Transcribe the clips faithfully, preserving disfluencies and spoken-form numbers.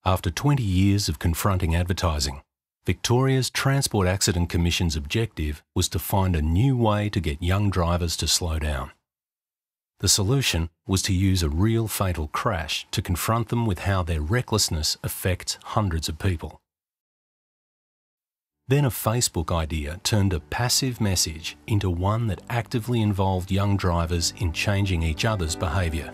After twenty years of confronting advertising, Victoria's Transport Accident Commission's objective was to find a new way to get young drivers to slow down. The solution was to use a real fatal crash to confront them with how their recklessness affects hundreds of people. Then a Facebook idea turned a passive message into one that actively involved young drivers in changing each other's behaviour.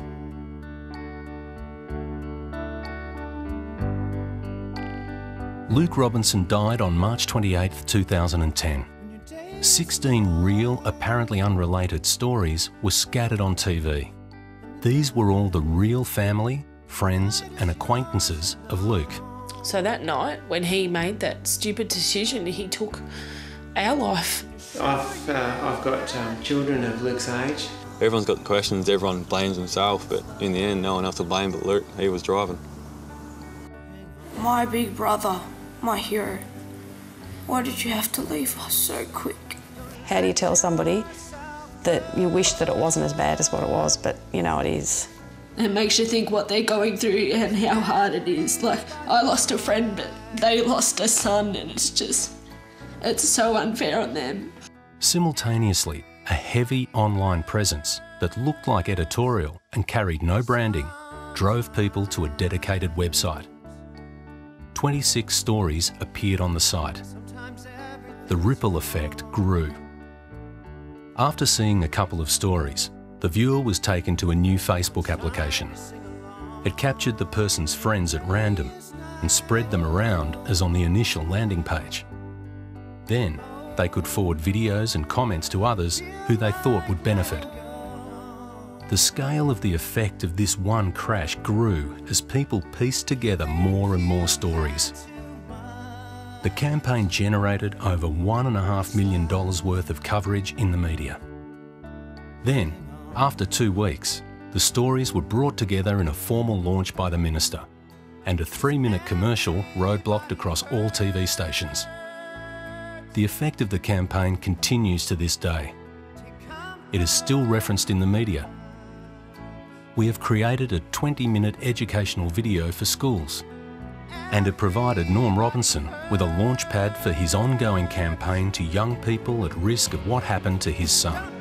Luke Robinson died on March twenty-eighth, two thousand ten. sixteen real, apparently unrelated stories were scattered on T V. These were all the real family, friends and acquaintances of Luke. So that night, when he made that stupid decision, he took our life. I've, uh, I've got um, children of Luke's age. Everyone's got questions, everyone blames himself, but in the end, no one else to blame but Luke. He was driving. My big brother, my hero. Why did you have to leave us so quick? How do you tell somebody that you wish that it wasn't as bad as what it was, but you know it is? It makes you think what they're going through and how hard it is. Like, I lost a friend, but they lost a son, and it's just, it's so unfair on them. Simultaneously, a heavy online presence that looked like editorial and carried no branding drove people to a dedicated website. twenty-six stories appeared on the site. The ripple effect grew. After seeing a couple of stories, the viewer was taken to a new Facebook application. It captured the person's friends at random and spread them around as on the initial landing page. Then, they could forward videos and comments to others who they thought would benefit. The scale of the effect of this one crash grew as people pieced together more and more stories. The campaign generated over one and a half million dollars worth of coverage in the media. Then, after two weeks, the stories were brought together in a formal launch by the Minister, and a three-minute commercial roadblocked across all T V stations. The effect of the campaign continues to this day. It is still referenced in the media. We have created a twenty-minute educational video for schools, and it provided Norm Robinson with a launchpad for his ongoing campaign to young people at risk of what happened to his son.